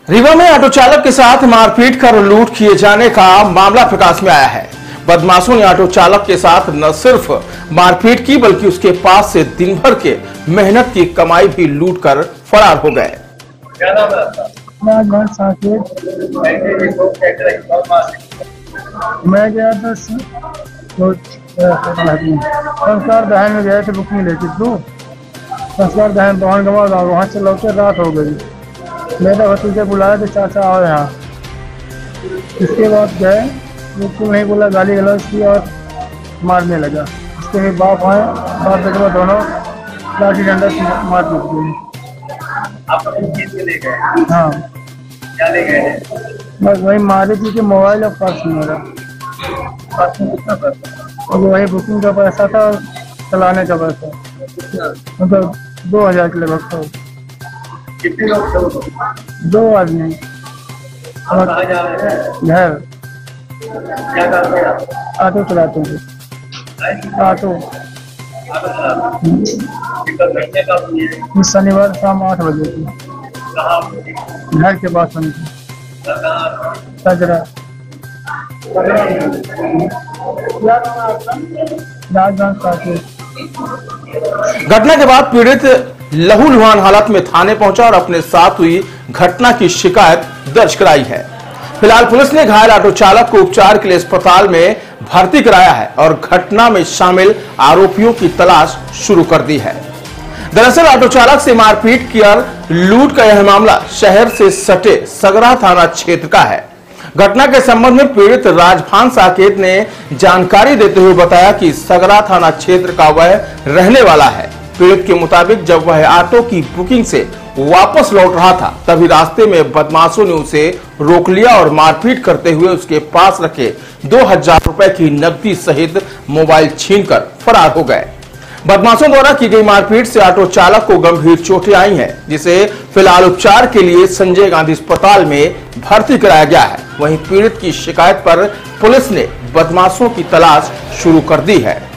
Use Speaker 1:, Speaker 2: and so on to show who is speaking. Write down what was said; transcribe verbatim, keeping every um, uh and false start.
Speaker 1: रीवा में ऑटो चालक के साथ मारपीट कर लूट किए जाने का मामला प्रकाश में आया है। बदमाशों ने ऑटो चालक के साथ न सिर्फ मारपीट की बल्कि उसके पास से दिन भर के मेहनत की कमाई भी लूट कर फरार हो गए।
Speaker 2: मैं गया था संस्कार दहन में गए थे, बुकिंग लेके तो संस्कार दहन पवन गवा वहाँ से लौटे रात हो गई। मेरा भतीजा बुलाया तो चाचा आओ यहाँ। इसके बाद गए, बिल्कुल नहीं बोला, गाली गलौज की और मारने लगा। उसके फिर बाप आए, बाप बेटे दोनों लाठी डंडा मार पीट गए। हाँ,
Speaker 3: क्या ले गए?
Speaker 2: बस वही मारे थी कि मोबाइल और पर्स मेरा।
Speaker 3: पर्स में कितना पैसा?
Speaker 2: और वही बुकिंग का पैसा था, चलाने का पैसा, मतलब दो हजार के लगभग था।
Speaker 3: कितने लोग थे?
Speaker 2: दो आदमी।
Speaker 3: कहाँ जा रहे हैं?
Speaker 2: घर।
Speaker 3: क्या करते हैं आप?
Speaker 2: ऑटो चलाते थे। ऑटो।
Speaker 3: ऑटो चलाते हैं। कितना घंटे का हुई है?
Speaker 2: शनिवार शाम आठ बजे थी।
Speaker 3: कहाँ?
Speaker 2: घर के पास हम थे। सजरा।
Speaker 1: घटना के बाद पीड़ित लहूलुहान हालत में थाने पहुंचा और अपने साथ हुई घटना की शिकायत दर्ज कराई है। फिलहाल पुलिस ने घायल ऑटो चालक को उपचार के लिए अस्पताल में भर्ती कराया है और घटना में शामिल आरोपियों की तलाश शुरू कर दी है। दरअसल ऑटो चालक से मारपीट कर लूट का यह मामला शहर से सटे सगरा थाना क्षेत्र का है। घटना के संबंध में पीड़ित राजभान साकेत ने जानकारी देते हुए बताया कि सगरा थाना क्षेत्र का वह रहने वाला है। पीड़ित के मुताबिक जब वह ऑटो की बुकिंग से वापस लौट रहा था तभी रास्ते में बदमाशों ने उसे रोक लिया और मारपीट करते हुए उसके पास रखे दो हजार रुपए की नकदी सहित मोबाइल छीनकर फरार हो गए। बदमाशों द्वारा की गई मारपीट से ऑटो चालक को गंभीर चोटें आई हैं, जिसे फिलहाल उपचार के लिए संजय गांधी अस्पताल में भर्ती कराया गया है। वहीं पीड़ित की शिकायत पर पुलिस ने बदमाशों की तलाश शुरू कर दी है।